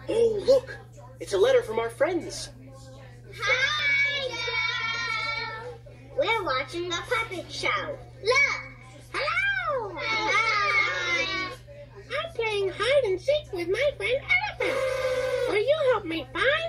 Oh, look! It's a letter from our friends. Hi, Joe! We're watching the puppet show. Look! Hello! Hi! I'm playing hide and seek with my friend Elephant. Will you help me find